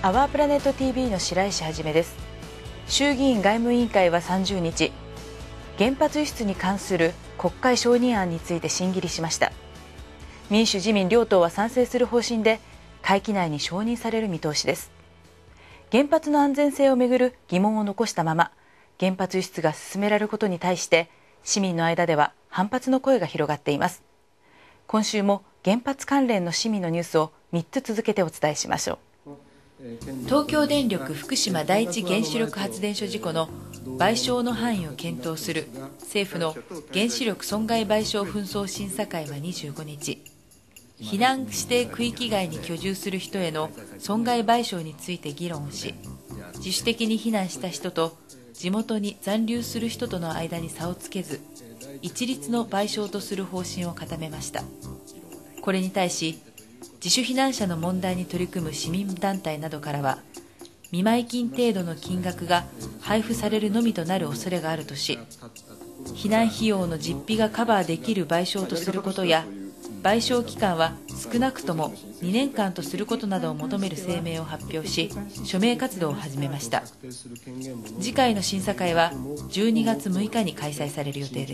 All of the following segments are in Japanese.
アワープラネット TV の白石はじめです。衆議院外務委員会は30日、原発輸出に関する国会承認案について審議入りしました。民主・自民両党は賛成する方針で、会期内に承認される見通しです。原発の安全性をめぐる疑問を残したまま、原発輸出が進められることに対して、市民の間では反発の声が広がっています。今週も原発関連の市民のニュースを3つ続けてお伝えしましょう。東京電力福島第一原子力発電所事故の賠償の範囲を検討する政府の原子力損害賠償紛争審査会は25日、避難指定区域外に居住する人への損害賠償について議論をし、自主的に避難した人と地元に残留する人との間に差をつけず、一律の賠償とする方針を固めました。これに対し、自主避難者の問題に取り組む市民団体などからは、見舞金程度の金額が配布されるのみとなる恐れがあるとし、避難費用の実費がカバーできる賠償とすることや、賠償期間は少なくとも2年間とすることなどを求める声明を発表し、署名活動を始めました。次回の審査会は12月6日に開催される予定です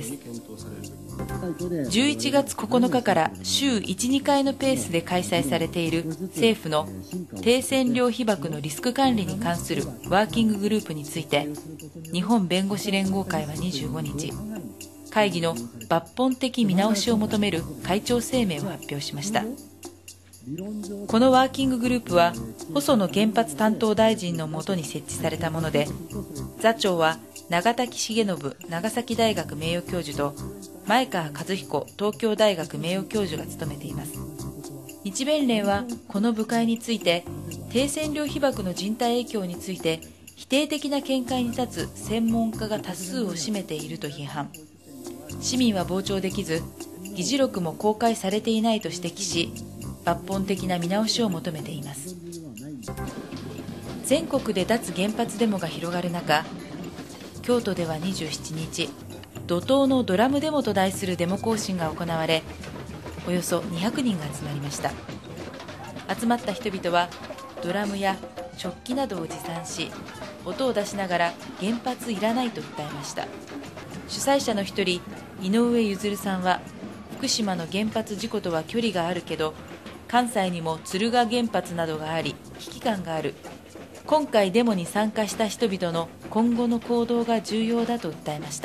。11月9日から週1、2回のペースで開催されている政府の低線量被曝のリスク管理に関するワーキンググループについて、日本弁護士連合会は25日、会議の抜本的見直しを求める会長声明を発表しました。このワーキンググループは細野原発担当大臣の下に設置されたもので、座長は永田重信長崎大学名誉教授と前川和彦東京大学名誉教授が務めています。日弁連はこの部会について、低線量被曝の人体影響について否定的な見解に立つ専門家が多数を占めていると批判。市民は傍聴できず、議事録も公開されていないと指摘し、抜本的な見直しを求めています。全国で脱原発デモが広がる中、京都では27日、怒涛のドラムデモと題するデモ行進が行われ、およそ200人が集まりました。集まった人々はドラムや食器などを持参し、音を出しながら原発いらないと訴えました。主催者の一人、井上譲さんは、福島の原発事故とは距離があるけど、関西にも敦賀原発などがあり危機感がある。今回デモに参加した人々の今後の行動が重要だと訴えました。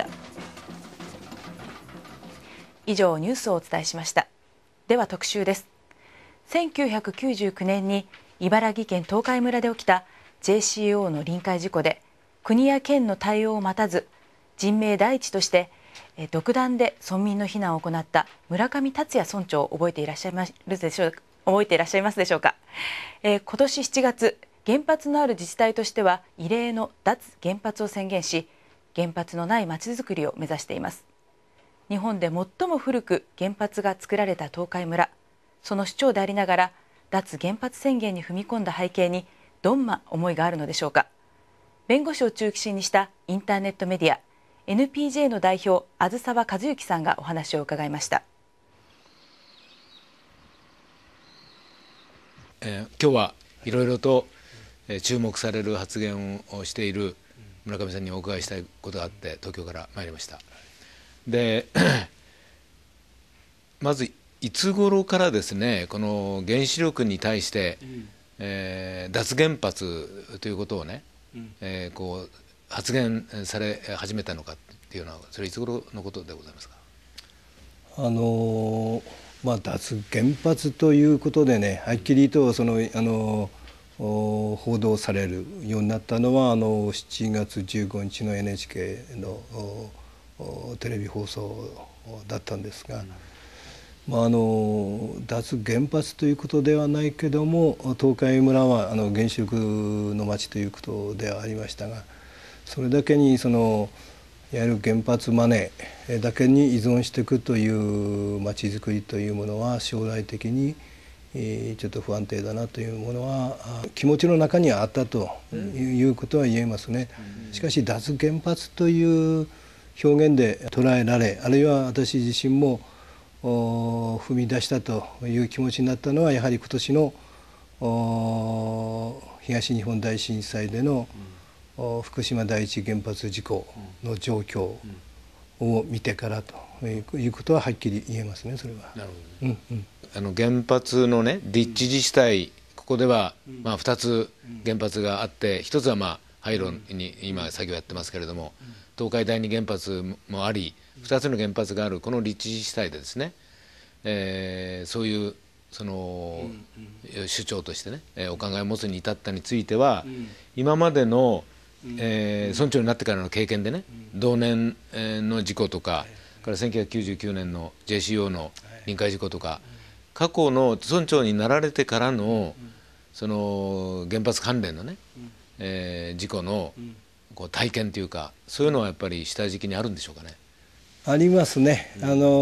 以上、ニュースをお伝えしました。では特集です。1999年に茨城県東海村で起きた JCO の臨界事故で、国や県の対応を待たず、人命第一として独断で村民の避難を行った村上達也村長を覚えていらっしゃいますでしょうか。今年7月、原発のある自治体としては異例の脱原発を宣言し、原発のないまちづくりを目指しています。日本で最も古く原発が作られた東海村、その首長でありながら脱原発宣言に踏み込んだ背景にどんな思いがあるのでしょうか。弁護士を中心にしたインターネットメディアNPJ の代表、あずさわ和幸さんがお話を伺いました。 今日はいろいろと注目される発言をしている村上さんにお伺いしたいことがあって東京から参りました。でまずいつ頃からですね、この原子力に対して、脱原発ということをね、こう発言され始めたのかっていうのは、それいつ頃のことでございますか。 脱原発ということでね、はっきりと報道されるようになったのは7月15日の NHK のテレビ放送だったんですが、脱原発ということではないけども、東海村は原子力の町ということではありましたが、それだけにいわゆる原発マネーだけに依存していくという町づくりというものは将来的にちょっと不安定だなというものは気持ちの中にはあったということは言えますね。しかし脱原発という表現で捉えられ、あるいは私自身も踏み出したという気持ちになったのは、やはり今年の東日本大震災での福島第一原発事故の状況を見てからということははっきり言えますね、それは。 なるほど、原発のね、立地自治体、ここでは2つ原発があって、1つは廃炉に今作業やってますけれども、東海第二原発もあり、2つの原発があるこの立地自治体でですね、そういうその首長としてね、お考えを持つに至ったについては、今までの村長になってからの経験でね、同年の事故とか、から1999年の JCO の臨界事故とか、過去の村長になられてからのその原発関連のね、事故のこう体験というか、そういうのはやっぱり下敷きにあるんでしょうかね。 ありますね。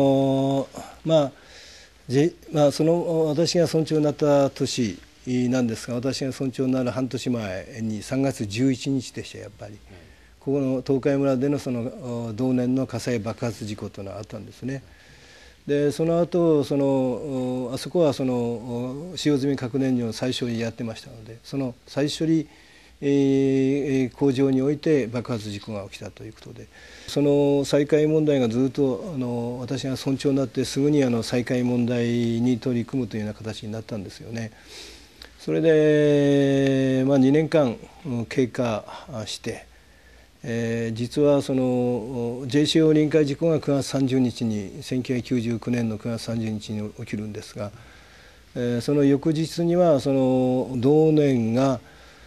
その私が村長になった年なんですが、私が村長になる半年前に3月11日でした。やっぱりここの東海村でのその同年の火災爆発事故というのがあったんですね。でその後あそこはその使用済み核燃料の再処理やってましたので、その再処理工場において爆発事故が起きたということで、その再開問題がずっと私が村長になってすぐに再開問題に取り組むというような形になったんですよね。それで、2年間経過して、実はその JCO 臨界事故が9月30日に1999年の9月30日に起きるんですが、その翌日にはその同年が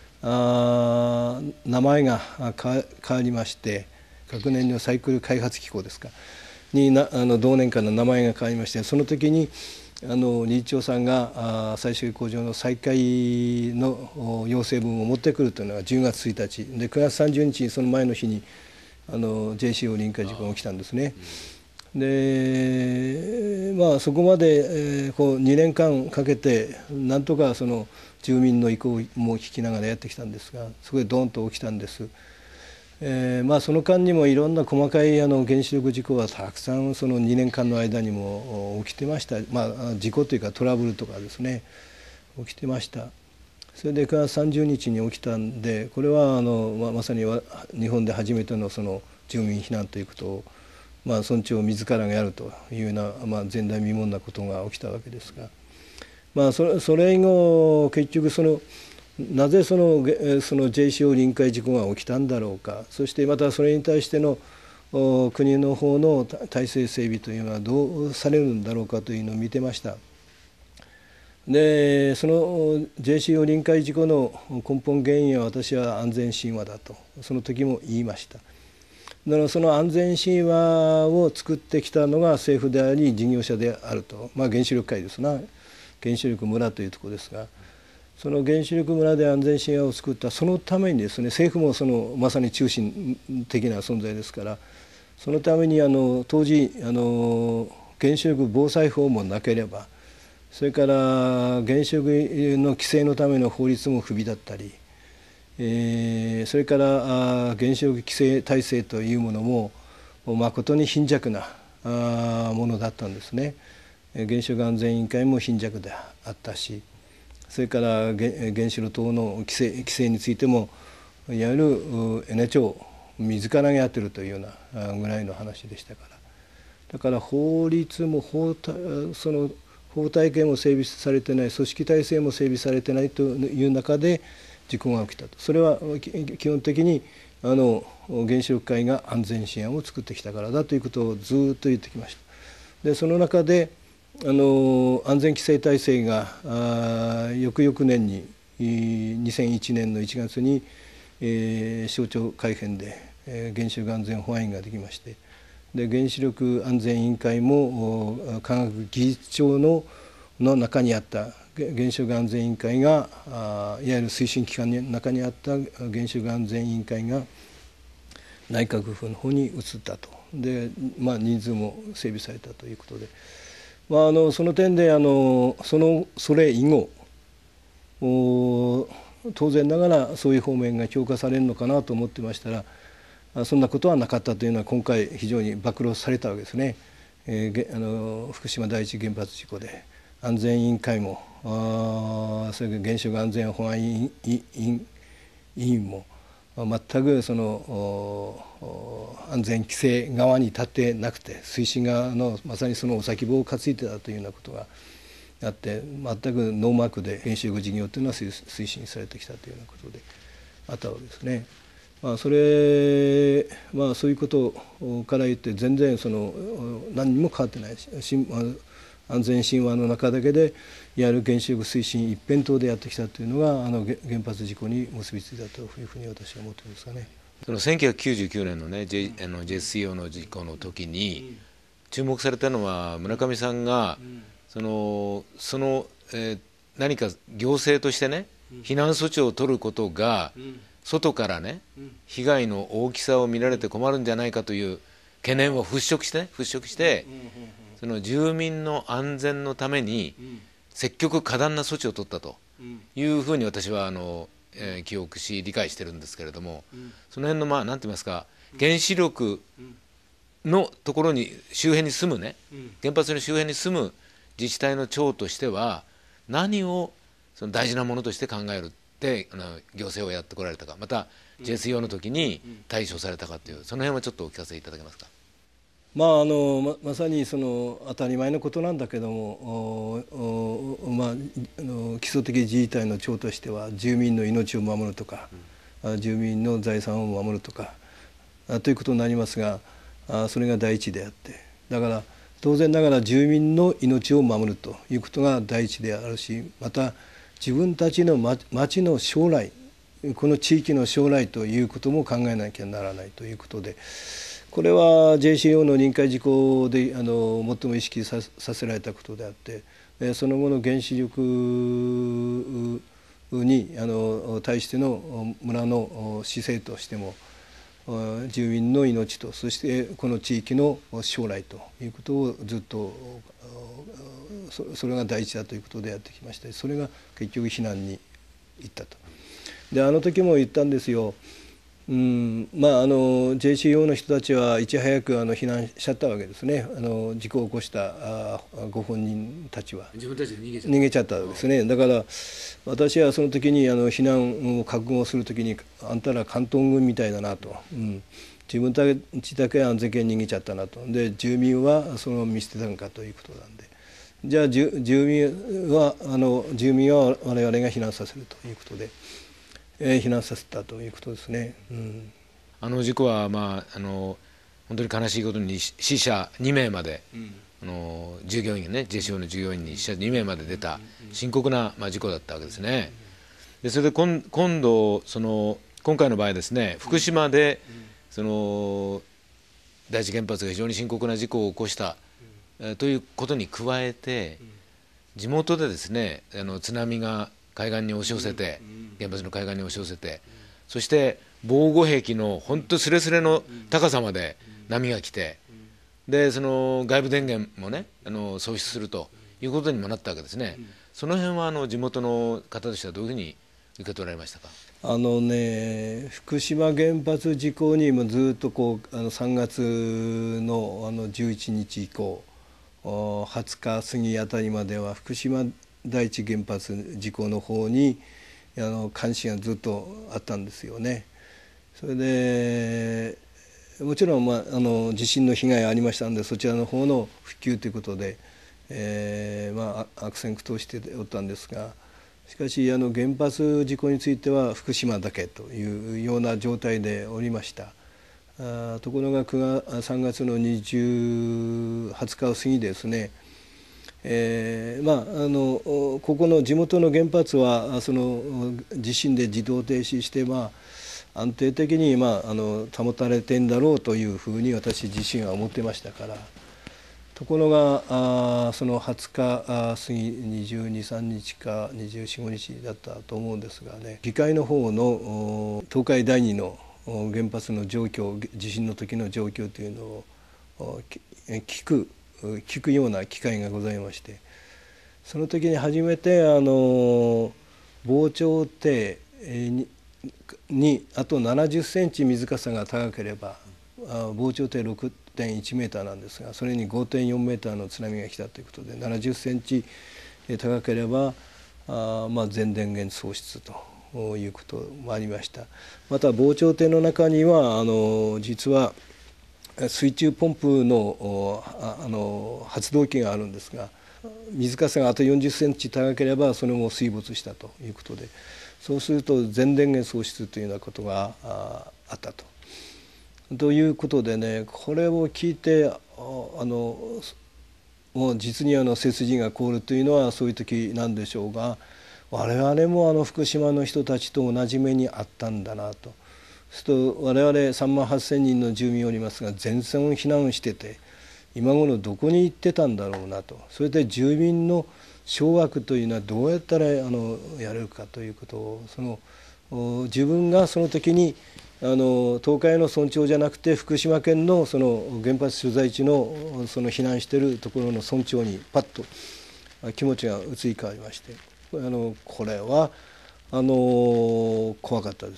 名前が変わりまして、核燃料サイクル開発機構ですかに同年から名前が変わりまして、その時に理事長さんが再処理工場の再開の要請文を持ってくるというのが10月1日で、9月30日にその前の日にJCO 臨界事故が起きたんですね。でそこまで2年間かけてなんとかその住民の意向も聞きながらやってきたんですが、そこでドーンと起きたんです。その間にもいろんな細かい原子力事故はたくさんその2年間の間にも起きてました。事故というかトラブルとかですね、起きてました。それで9月30日に起きたんで、これはまさに日本で初めてのその住民避難ということを村長自らがやるというような、前代未聞なことが起きたわけですが、それ以後結局なぜその JCO 臨界事故が起きたんだろうか、そしてまたそれに対しての国の方の体制整備というのはどうされるんだろうかというのを見てました。でその JCO 臨界事故の根本原因は私は安全神話だとその時も言いました。だからその安全神話を作ってきたのが政府であり事業者であると、原子力会ですな、原子力村というところですが、その原子力村で安全神話を作ったそのためにですね、政府もまさに中心的な存在ですから、そのために当時原子力防災法もなければ、それから原子力の規制のための法律も不備だったり、それから原子力規制体制というものも誠に貧弱なものだったんですね。原子力安全委員会も貧弱であったし、それから原子炉等の規制についてもいわゆるエネ庁自らがやってるというようなぐらいの話でしたから、だから法律も法体系も整備されてない、組織体制も整備されてないという中で事故が起きたと。それは基本的に原子力会が安全神話を作ってきたからだということをずっと言ってきました。でその中で安全規制体制が翌々年に2001年の1月に省庁改編で原子力安全保安院ができまして、で原子力安全委員会も科学技術庁の中にあった原子力安全委員会がいわゆる推進機関の中にあった原子力安全委員会が内閣府の方に移ったと。で、人数も整備されたということで、その点でそれ以後当然ながらそういう方面が強化されるのかなと思ってましたら、そんなことはなかったというのは今回非常に暴露されたわけですね。福島第一原発事故で安全委員会もそれから原子力安全保安委員も全くその安全規制側に立ってなくて、推進側のまさにそのお先棒を担いでたというようなことがあって、全くノーマークで原子力事業というのは推進されてきたというようなことであったわけですね。そういうことから言って全然何にも変わってないし、安全神話の中だけでいわゆる原子力推進一辺倒でやってきたというのが原発事故に結びついたというふうに私は思っていますがね。 その1999年のね JSCO の事故の時に注目されたのは、村上さんが何か行政としてね避難措置を取ることが外からね被害の大きさを見られて困るんじゃないかという懸念を払拭してその住民の安全のために積極果断な措置を取ったというふうに私は記憶し理解してるんですけれども、その辺の何て言いますか、原子力のところに周辺に住むね、原発の周辺に住む自治体の長としては何をその大事なものとして考えるって行政をやってこられたか、また JSCO の時に対処されたかという、その辺はちょっとお聞かせいただけますか。 まさに当たり前のことなんだけども、基礎的自衛隊の長としては住民の命を守るとか、住民の財産を守るとかということになりますが、それが第一であって、だから当然ながら住民の命を守るということが第一であるし、また自分たちの町の将来、この地域の将来ということも考えなきゃならないということで、これは JCO の臨界事項で最も意識させられたことであって、その後の原子力に対しての村の姿勢としても、住民の命とそしてこの地域の将来ということをずっとそれが第一だということでやってきました。それが結局避難に行ったと。であの時も言ったんですよ。JCO の人たちはいち早く避難しちゃったわけですね。事故を起こしたご本人たちは自分たちで逃げちゃったわけですね。だから私はその時に避難を覚悟する時に、あんたら関東軍みたいだなと、自分たちだけ安全圏に逃げちゃったなと、で住民はその見捨てたのかということなんで、じゃあ住民は我々が避難させるということで。避難させたということですね。 あの事故は、本当に悲しいことに死者2名まで、従業員ね JCO の従業員に死者2名まで出た深刻な、事故だったわけですね。でそれで今度今回の場合ですね、福島で第一原発が非常に深刻な事故を起こした、ということに加えて、地元でですね津波が海岸に押し寄せて、原発の海岸に押し寄せて、そして防護壁の本当スレスレの高さまで波が来て、で外部電源もね喪失するということにもなったわけですね。その辺は地元の方としてはどういうふうに受け取られましたか。 福島原発事故にもずっと3月の11日以降20日過ぎあたりまでは福島第一原発事故の方に関心がずっとあったんですよね。それでもちろん、地震の被害ありましたので、そちらの方の復旧ということで、悪戦苦闘しておったんですが、しかし原発事故については福島だけというような状態でおりました。ところが3月の20日を過ぎですね、ここの地元の原発は地震で自動停止して、安定的に保たれてんだろうというふうに私自身は思ってましたから、ところがその20日過ぎ22、23日か24、25日だったと思うんですがね、議会の方の東海第二の原発の状況、地震の時の状況というのを聞くような機会がございまして、その時に初めて防潮堤にあと70センチ水かさが高ければ、防潮堤 6.1 メーターなんですが、それに 5.4 メーターの津波が来たということで、70センチ高ければ全電源喪失ということもありました。また防潮堤の中には実は水中ポンプの発動機があるんですが、水かさがあと40センチ高ければそれも水没したということで、そうすると全電源喪失というようなことがあったということでね、これを聞いてもう実に背筋が凍るというのはそういう時なんでしょうが、我々も福島の人たちと同じ目にあったんだなと。そうすると我々3万8,000人の住民おりますが、全線避難してて今頃どこに行ってたんだろうなと。それで住民の掌握というのはどうやったらやれるかということを、自分がその時に東海の村長じゃなくて福島県のその原発所在地のその避難しているところの村長にパッと気持ちが移り変わりまして、これは怖かったです。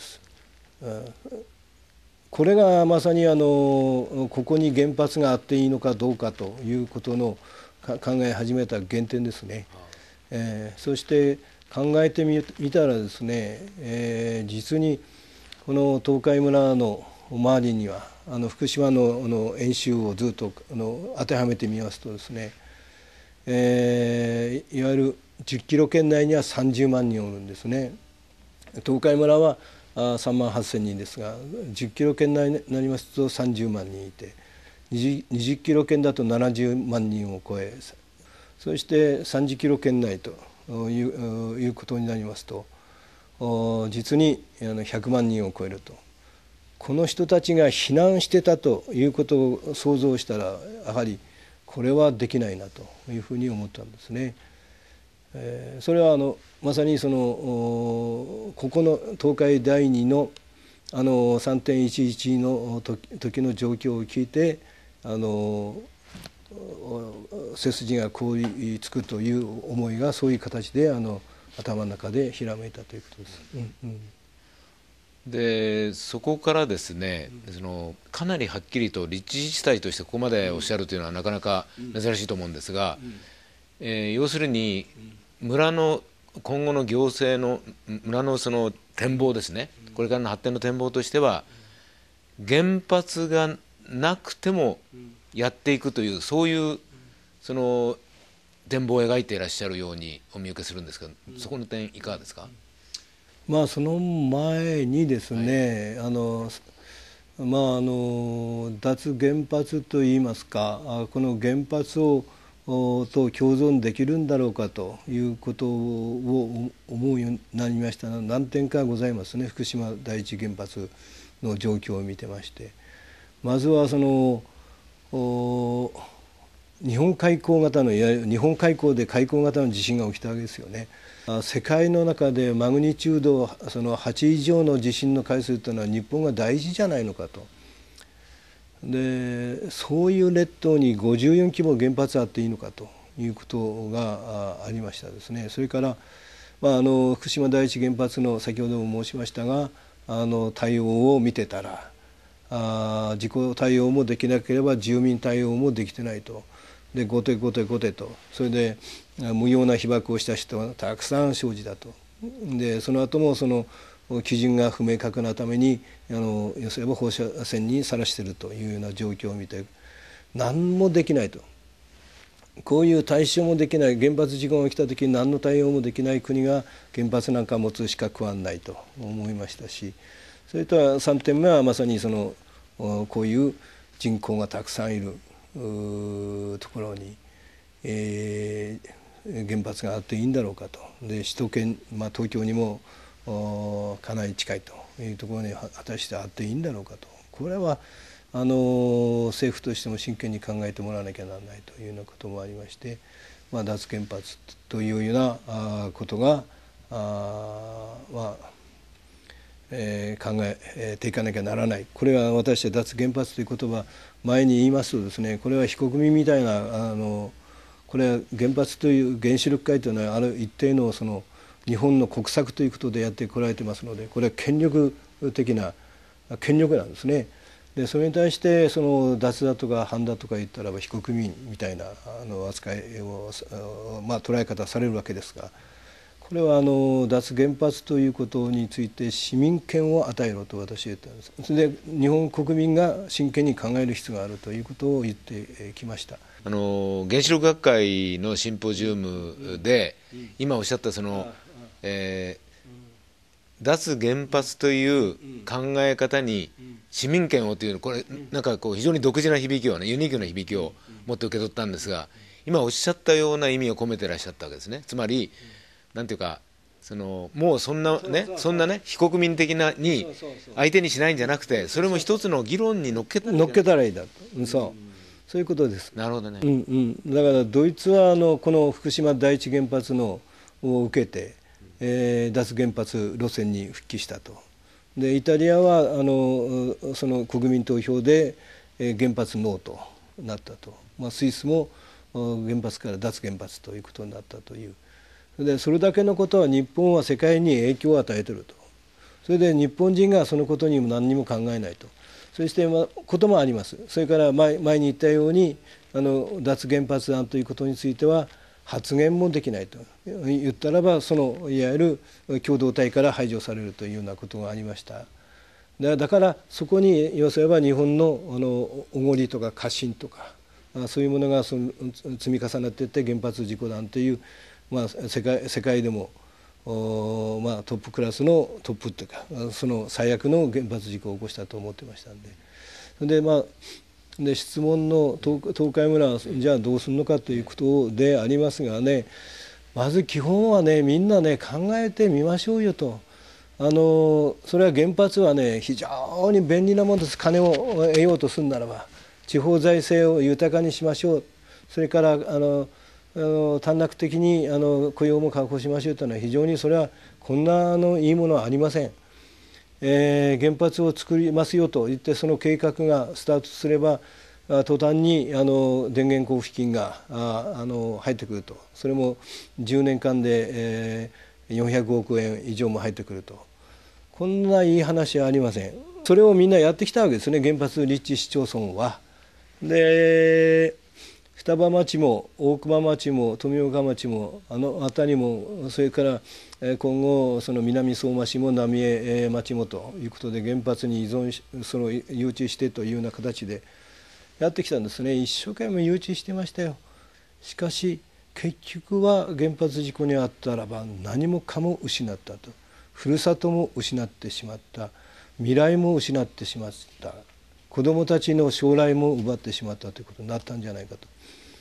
これがまさにここに原発があっていいのかどうかということの考え始めた原点ですね。そして考えてみたらですね、実にこの東海村の周りには福島の演習をずっと当てはめてみますとですね、いわゆる10キロ圏内には30万人おるんですね。東海村は3万8,000人ですが、10キロ圏内になりますと30万人いて、20キロ圏だと70万人を超え、そして30キロ圏内ということになりますと実に100万人を超えると。この人たちが避難してたということを想像したら、やはりこれはできないなというふうに思ったんですね。それはまさにここの東海第2の3.11 の時の状況を聞いて背筋が凍りつくという思いがそういう形で頭の中でひらめいたということです。 でそこからですね、かなりはっきりと立地自治体としてここまでおっしゃるというのはなかなか珍しいと思うんですが、要するに村の今後の行政の村のその展望ですね、これからの発展の展望としては原発がなくてもやっていくという、そういうその展望を描いていらっしゃるようにお見受けするんですけど、そこの点いかがですか？ その前にですね、脱原発といいますか、この原発と共存できるんだろうかということを思うようになりましたのは何点かございますね。福島第一原発の状況を見てまして、まずは日本海溝型のいわゆる日本海溝で海溝型の地震が起きたわけですよね。世界の中でマグニチュード8以上の地震の回数というのは日本が大事じゃないのかと。でそういう列島に54規模原発あっていいのかということがありましたですね。それから、福島第一原発の先ほども申しましたが対応を見てたら自己対応もできなければ住民対応もできてないと。で後手と、それで無用な被爆をした人がたくさん生じたと。でその後も基準が不明確なために要すれば放射線にさらしているというような状況を見て何もできないと。こういう対処もできない、原発事故が起きた時に何の対応もできない国が原発なんか持つ資格はないと思いましたし、それとは3点目はまさにこういう人口がたくさんいるところに、原発があっていいんだろうかと。で首都圏、東京にもかなり近いというところに果たしてあっていいんだろうかと。これは政府としても真剣に考えてもらわなきゃならないというようなこともありまして、脱原発というようなことが考えていかなきゃならない。これは私は脱原発という言葉前に言いますとですね、これは非国民みたいなこれは原発という原子力会というのはある一定の日本の国策ということでやってこられてますので、これは権力的な権力なんですね。 でそれに対してその脱だとか反だとか言ったらば非国民みたいな扱いを、捉え方されるわけですが、これは脱原発ということについて市民権を与えろと私は言ったんです。それで日本国民が真剣に考える必要があるということを言ってきました。 原子力学会のシンポジウムで、今おっしゃったその、脱原発という考え方に市民権をというの、これなんかこう非常に独自な響きをね、ユニークな響きを持って受け取ったんですが、今おっしゃったような意味を込めてらっしゃったわけですね。つまりなんていうか、もうそんなね非国民的なに相手にしないんじゃなくて、それも一つの議論に乗っけたらいいだと、そういうことです。 なるほどね。 だからドイツはこの福島第一原発を受けて、脱原発路線に復帰したと。でイタリアはその国民投票で、原発ノーとなったと。スイスも原発から脱原発ということになったという。でそれだけのことは日本は世界に影響を与えていると。それで日本人がそのことにも何にも考えないと。そしてこともあります。それから前に言ったように脱原発案ということについては発言もできないと言ったらば、いわゆる共同体から排除されるというようなことがありました。だからそこに言わせれば日本のおごりとか過信とかそういうものが積み重なっていって原発事故弾という、世界でもトップクラスのトップというかその最悪の原発事故を起こしたと思ってましたんで、で質問の東海村はじゃあどうするのかということでありますがね、まず基本はね、みんなね考えてみましょうよと。それは原発はね非常に便利なものです。金を得ようとするならば地方財政を豊かにしましょう。それから短絡的に雇用も確保しましょうというのは非常にそれはこんないいものはありません。原発を作りますよと言ってその計画がスタートすれば途端に電源交付金が入ってくると。それも10年間で、400億円以上も入ってくると。こんないい話はありません。それをみんなやってきたわけですね、原発立地市町村は。で双葉町も大熊町も富岡町も辺りも、それから今後その南相馬市も浪江町もということで原発に依存し誘致してというような形でやってきたんですね。一生懸命誘致してましたよ。しかし結局は原発事故にあったらば何もかも失ったと。ふるさとも失ってしまった、未来も失ってしまった、子どもたちの将来も奪ってしまったということになったんじゃないかと。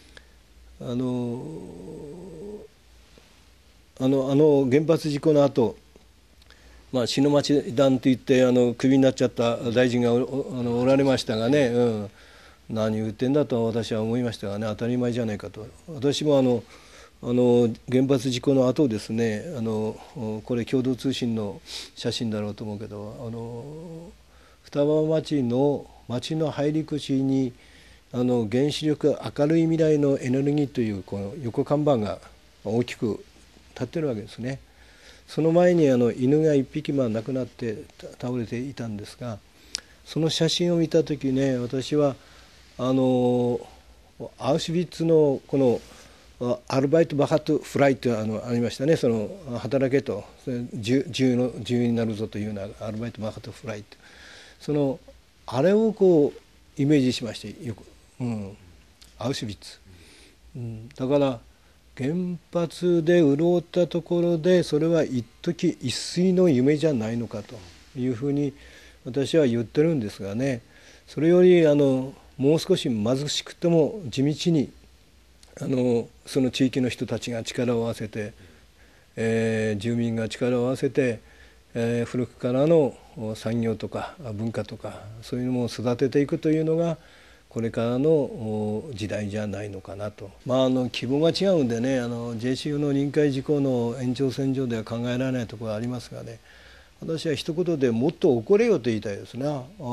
原発事故の後、篠町団といってクビになっちゃった大臣がおられましたがね、何言ってんだと私は思いましたがね、当たり前じゃないかと。私も原発事故の後ですね、これ共同通信の写真だろうと思うけど、双葉町の入り口に原子力明るい未来のエネルギーというこの横看板が大きく立ってるわけですね。その前に犬が1匹亡くなって倒れていたんですが、その写真を見た時ね、私はアウシュビッツのこのアルバイトバハトフライとありましたね。その働けと自由になるぞというようなアルバイトバハトフライと、あれをこうイメージしましてよく、アウシュビッツ、だから原発で潤ったところでそれは一時一睡の夢じゃないのかというふうに私は言ってるんですがね、それよりもう少し貧しくても地道にその地域の人たちが力を合わせて、住民が力を合わせて、古くからの産業とか文化とかそういうのも育てていくというのがこれからの時代じゃないのかなと。規模が違うんでね、JCU の臨界事項の延長線上では考えられないところがありますがね、私は一言でもっと怒れよと言いたいですね。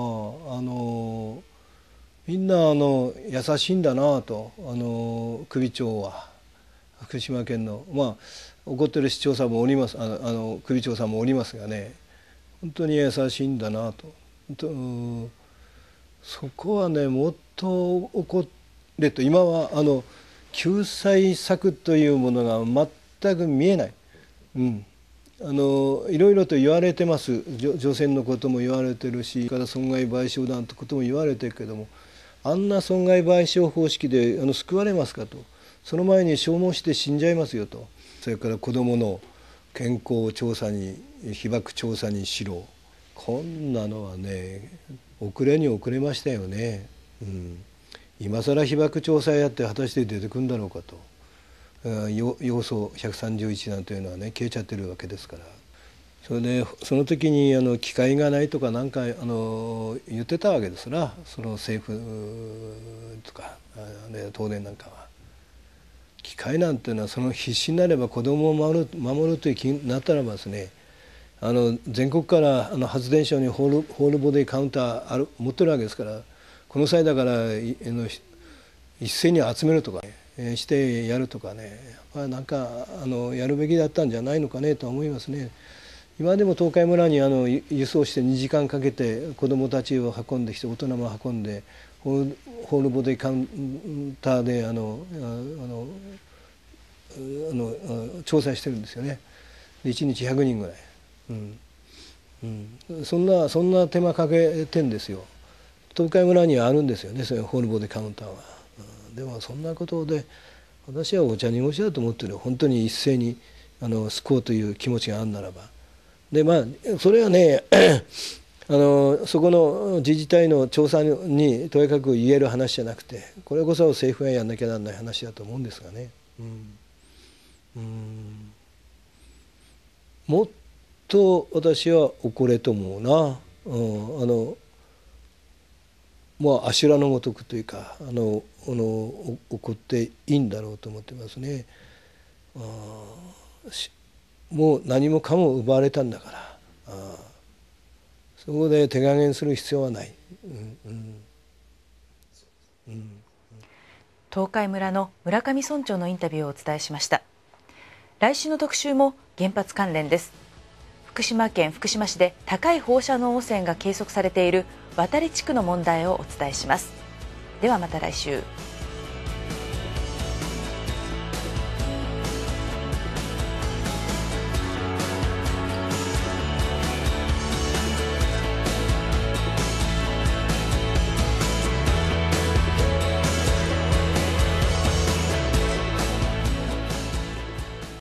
みんな優しいんだなと、首長は福島県の怒ってる市長さんもおります、首長さんもおりますがね、本当に優しいんだなと。 そこはねもっと起これと、今は救済策というものが全く見えない、いろいろと言われてます。除染のことも言われてるし、から損害賠償団ということも言われてるけども、あんな損害賠償方式で救われますかと。その前に消耗して死んじゃいますよと。それから子どもの健康調査に被爆調査にしろ、こんなのはね遅れに遅れましたよね。今更被爆調査やって果たして出てくるんだろうかと。要素131なんていうのはね消えちゃってるわけですから。それでその時に機会がないとか何か言ってたわけですな、その政府とか東電なんかは。機械なんていうのはその必死になれば子供を守るという気になったらばですね、全国から発電所にホールボディカウンター持ってるわけですから、この際だから一斉に集めるとかね、してやるとかね、なんかやるべきだったんじゃないのかねと思いますね。今でも東海村に輸送して2時間かけて子どもたちを運んできて大人も運んでホールボディカウンターで調査してるんですよね。1日100人ぐらい、そんな手間かけてんですよ。東海村にはあるんですよね、そういうホールボディカウンターは。でもそんなことで私はお茶におしだと思ってる。本当に一斉に救おうという気持ちがあるならば。でそれはねそこの自治体の調査にとにかく言える話じゃなくて、これこそ政府がやんなきゃならない話だと思うんですがね。もっと私は怒れと思うな。阿修羅のごとくというか起こっていいんだろうと思ってますね。もう何もかも奪われたんだから、そこで手加減する必要はない。 東海村の村上村長のインタビューをお伝えしました。来週の特集も原発関連です。福島県福島市で高い放射能汚染が計測されている渡地区の問題をお伝えします。ではまた来週。